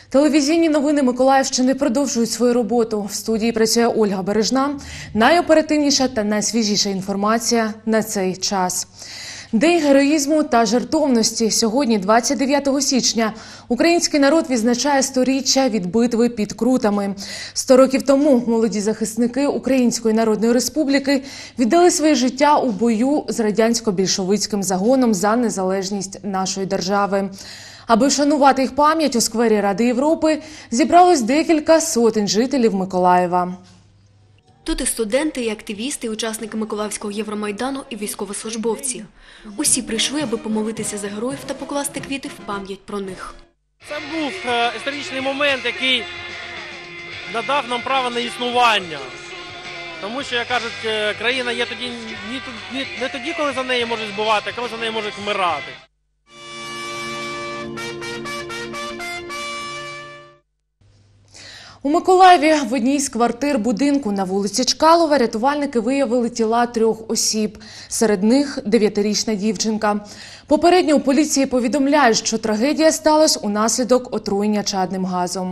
Телевізійні новини Миколаївщини продовжують свою роботу. В студії працює Ольга Бережна. Найоперативніша та найсвіжіша інформація на цей час. День героїзму та жертовності. Сьогодні, 29 січня, український народ відзначає 100-річчя від битви під Крутами. 100 років тому молоді захисники Української Народної Республіки віддали своє життя у бою з радянсько-більшовицьким загоном за незалежність нашої держави. Аби вшанувати їх пам'ять, у сквері Ради Європи зібралось декілька сотень жителів Миколаєва. Тут і студенти, і активісти, і учасники Миколаївського Євромайдану, і військовослужбовці. Усі прийшли, аби помолитися за героїв та покласти квіти в пам'ять про них. Це був історичний момент, який надав нам право на існування. Тому що, як кажуть, країна є тоді, не тоді, коли за неї можуть збивати, а коли за неї можуть вмирати. У Миколаєві в одній з квартир будинку на вулиці Чкалова рятувальники виявили тіла 3 осіб. Серед них 9-річна дівчинка. Попередньо у поліції повідомляють, що трагедія сталася унаслідок отруєння чадним газом.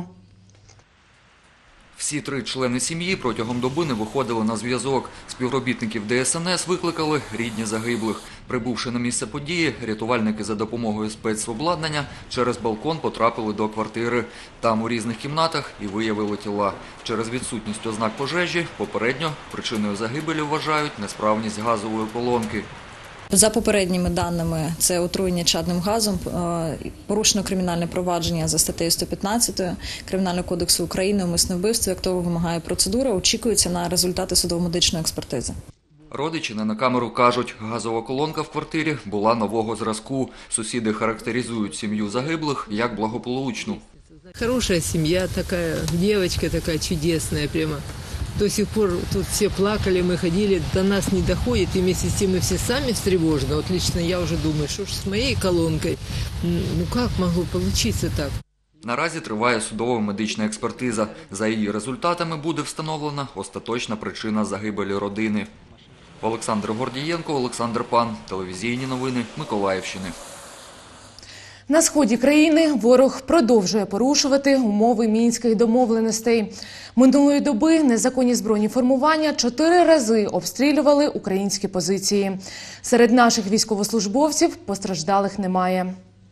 Всі 3 члени сім'ї протягом доби не виходили на зв'язок. Співробітників ДСНС викликали рідні загиблих. Прибувши на місце події, рятувальники за допомогою спецобладнання через балкон потрапили до квартири. Там у різних кімнатах і виявили тіла. Через відсутність ознак пожежі попередньо причиною загибелі вважають несправність газової колонки. За попередніми даними, це отруєння чадним газом, порушено кримінальне провадження за статтею 115 Кримінального кодексу України «Умисне вбивство», як того вимагає процедура, очікується на результати судово-медичної експертизи. Родичі не на камеру кажуть, газова колонка в квартирі була нового зразку. Сусіди характеризують сім'ю загиблих як благополучну. Хорошая семья такая, девочка такая чудесная прямо. До сих пор тут все плакали, мы ходили, до нас не доходит, и вместе с тем мы все сами встревожены. Вот лично я уже думаю, что ж с моей колонкой, ну как могло получиться так? Наразі триває судово-медична експертиза. За її результатами буде встановлена остаточна причина загибелі родини. Олександр Гордієнко, Олександр Пан. Телевізійні новини Миколаївщини. На сході країни ворог продовжує порушувати умови Мінських домовленостей. Минулої доби незаконні збройні формування 4 рази обстрілювали українські позиції. Серед наших військовослужбовців постраждалих немає.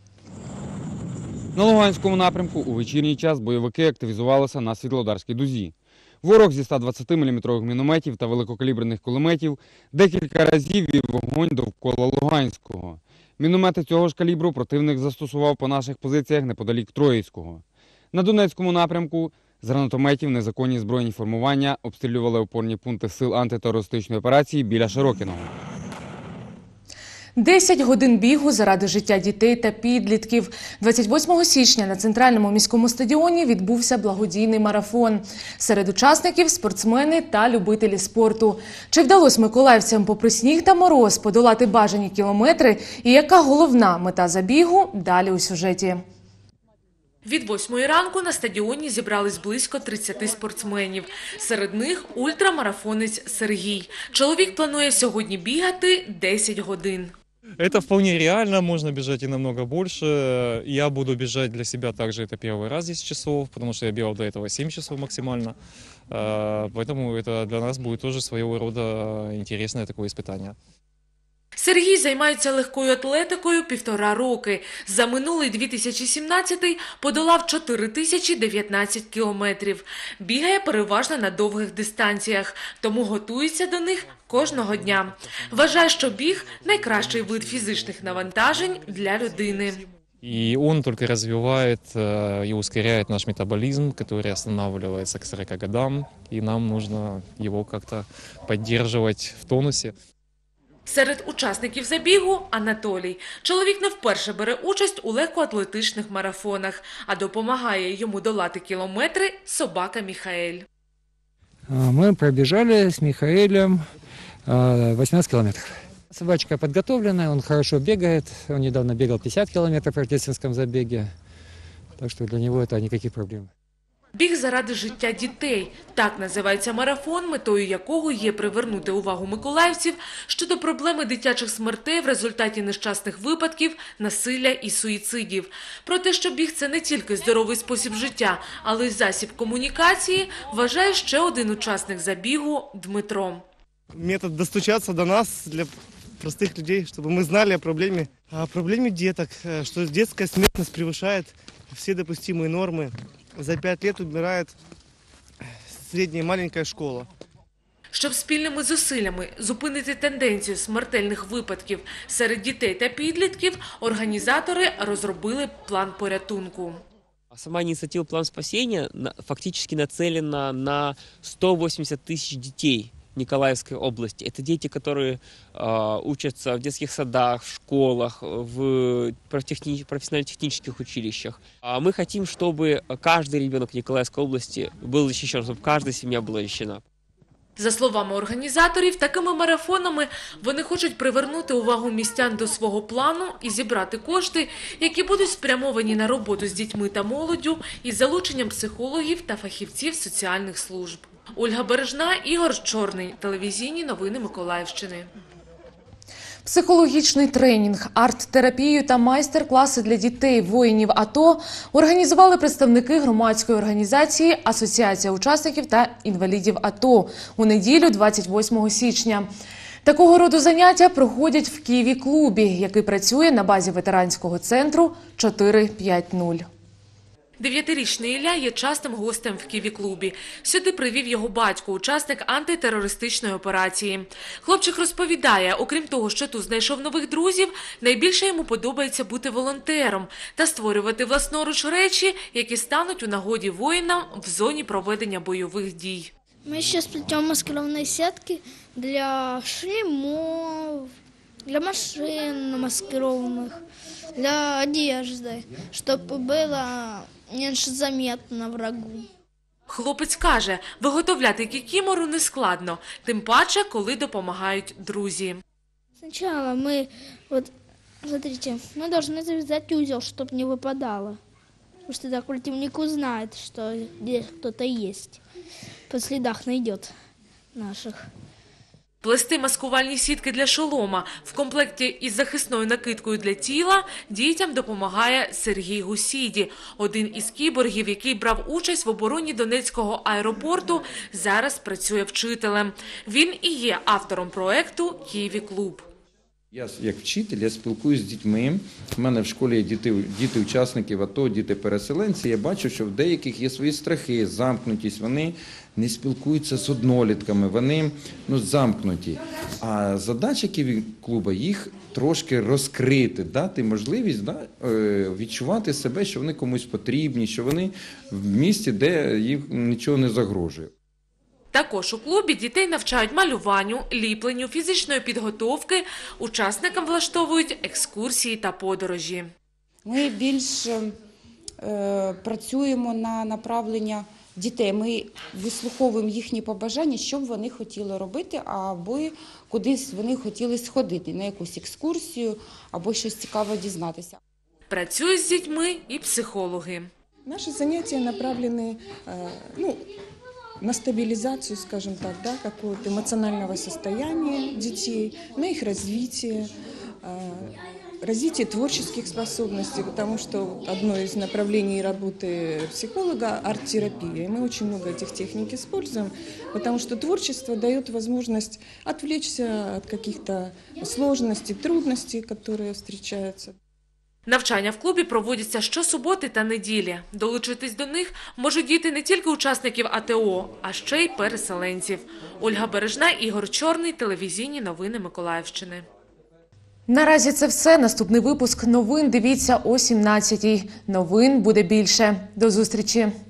На Луганському напрямку у вечірній час бойовики активізувалися на Світлодарській дузі. Ворог зі 120-мм мінометів та великокаліберних кулеметів декілька разів вів вогонь довкола Луганського. Міномети цього ж калібру противник застосував по наших позиціях неподалік Троїцького. На Донецькому напрямку з гранатометів незаконні збройні формування обстрілювали опорні пункти сил антитерористичної операції біля Широкіного. 10 годин бігу заради життя дітей та підлітків. 28 січня на Центральному міському стадіоні відбувся благодійний марафон. Серед учасників – спортсмени та любителі спорту. Чи вдалося миколаївцям попри сніг та мороз подолати бажані кілометри? І яка головна мета забігу – далі у сюжеті. Від 8 ранку на стадіоні зібрались близько 30 спортсменів. Серед них ультрамарафонець Сергій. Чоловік планує сьогодні бігати 10 годин. Это вполне реально, можно бежать и намного больше. Я буду бежать для себя также, это первый раз 10 часов, потому что я бегал до этого 7 часов максимально. Поэтому это для нас будет тоже своего рода интересное такое испытание. Сергій займається легкою атлетикою 1,5 роки. За минулий 2017-й подолав 4019 кілометрів. Бігає переважно на довгих дистанціях, тому готується до них кожного дня. Вважає, що біг – найкращий вид фізичних навантажень для людини. И он только развивает и ускоряет наш метаболизм, который останавливается к 40 годам, и нам нужно его как-то поддерживать в тонусе. Серед учасників забігу – Анатолій. Чоловік не вперше бере участь у легкоатлетичних марафонах, а допомагає йому долати кілометри собака Михаэль. Мы пробежали с Михаэлем 18 километров. Собачка подготовленная, он хорошо бегает. Он недавно бегал 50 километров в рождественском забеге. Так что для него это никаких проблем. Біг заради життя дітей – так називається марафон, метою якого є привернути увагу миколаївців щодо проблеми дитячих смертей в результаті нещасних випадків, насилля і суїцидів. Про те, що біг – це не тільки здоровий спосіб життя, але й засіб комунікації, вважає ще один учасник забігу – Дмитро. Метод достучаться до нас для простых людей, чтобы мы знали о проблеме деток, что детская смертность превышает все допустимые нормы. За 5 лет умирает средняя и маленькая школа. Щоб спільними зусиллями зупинити тенденцію смертельних випадків серед дітей та підлітків, організатори розробили план порятунку. Сама инициатива «План спасения» фактически нацелена на 180 тысяч детей Николаевской области. Это дети, которые учатся в детских садах, в школах, в профессионально-технических училищах. Мы хотим, чтобы каждый ребенок Николаевской области был защищен, чтобы каждая семья была защищена. За словами організаторів, такими марафонами вони хочуть привернути увагу містян до свого плану і зібрати кошти, які будуть спрямовані на роботу з дітьми та молоддю із залученням психологів та фахівців соціальних служб. Ольга Бережна, Ігор Чорний. Телевізійні новини Миколаївщини. Психологічний тренінг, арт-терапію та майстер-класи для дітей воїнів АТО організували представники громадської організації «Асоціація учасників та інвалідів АТО» у неділю 28 січня. Такого роду заняття проходять в Києві-клубі, який працює на базі ветеранського центру 450. 9-річний Ілля є частим гостем в Києві-клубі. Сюди привів його батько, учасник антитерористичної операції. Хлопчик розповідає, окрім того, що тут знайшов нових друзів, найбільше йому подобається бути волонтером та створювати власноруч речі, які стануть у нагоді воїнам в зоні проведення бойових дій. Ми ще сплетемо маскировні сітки для шлемов, для машин маскированных, для одежды, чтобы было меньше заметно врагу. Хлопець каже, виготовляти кікімору нескладно, тим паче, коли допомагають друзі. Сначала мы, смотрите, мы должны завязать узел, чтобы не выпадало. Потому что тогда противник узнает, что здесь кто-то есть. По следах найдет наших. Плести маскувальні сітки для шолома в комплекті із захисною накидкою для тіла дітям допомагає Сергій Гусіді. Один із кіборгів, який брав участь в обороні Донецького аеропорту, зараз працює вчителем. Він і є автором проекту «Києві-клуб». Я як вчитель, я спілкуюся з дітьми. У мене в школі є діти учасників АТО, діти-переселенці. Я бачу, що в деяких є свої страхи, замкнутість. Вони не спілкуються з однолітками, вони замкнуті. А задача Києві-клуба їх трошки розкрити, дати можливість відчувати себе, що вони комусь потрібні, що вони в місті, де їм нічого не загрожує. Також у клубі дітей навчають малюванню, ліпленню, фізичної підготовки. Учасникам влаштовують екскурсії та подорожі. Ми більш працюємо на направлення дітей. Ми вислуховуємо їхні побажання, що б вони хотіли робити, або кудись вони хотіли сходити, на якусь екскурсію, або щось цікаве дізнатися. Працюють з дітьми і психологи. Наші заняття направлені на стабилизацию, скажем так, какого-то эмоционального состояния детей, на их развитие творческих способностей, потому что одно из направлений работы психолога – арт-терапия. И мы очень много этих техник используем, потому что творчество дает возможность отвлечься от каких-то сложностей, трудностей, которые встречаются. Навчання в клубі проводяться щосуботи та неділі. Долучитись до них можуть діти не тільки учасників АТО, а ще й переселенців. Ольга Бережна, Ігор Чорний. Телевізійні новини Миколаївщини. Наразі це все. Наступний випуск новин дивіться о 17-й. Новин буде більше. До зустрічі.